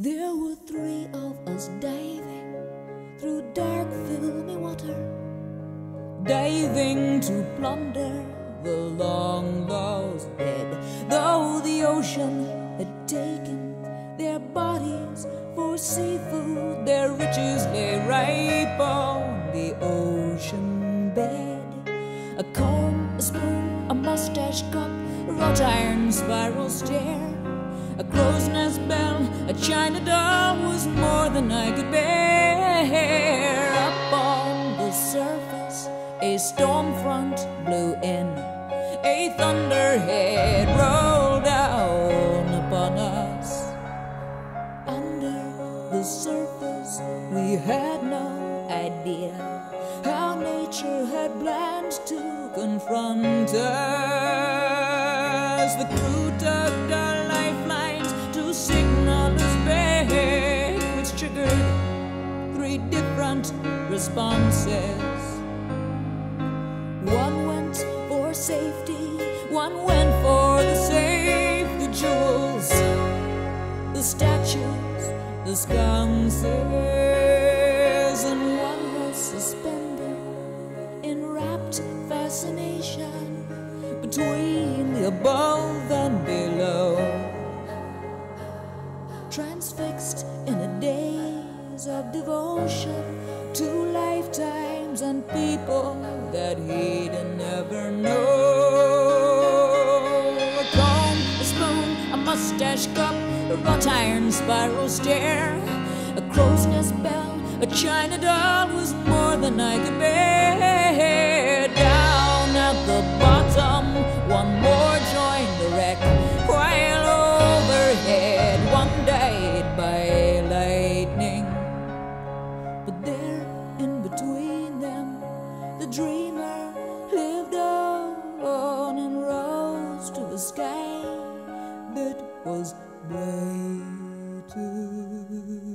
There were three of us diving through dark filmy water, diving to plunder the long lost dead. Though the ocean had taken their bodies for seafood, their riches lay ripe on the ocean bed. A comb, a spoon, a mustache cup, a wrought iron spiral stair, a crow's nest bell, a china doll was more than I could bear. Up on the surface, a storm front blew in, a thunderhead rolled down upon us. Under the surface, we had no idea how nature had planned to confront us. The crew tugged our lifelines to signal us back, which triggered three different responses. One went for safety, one went for the safe, the jewels, the statues, the sconces, and one was suspended in rapt fascination between the above and below, transfixed in a daze of devotion to lifetimes and people that he'd never know. A comb, a spoon, a mustache cup, a wrought iron spiral stair, a crow's nest bell, a china doll was more than I could bear. Down at the bottom, one more joined the wreck, while overhead one died by lightning. But there, in between them, the dreamer lived on and rose to a sky that was brighter.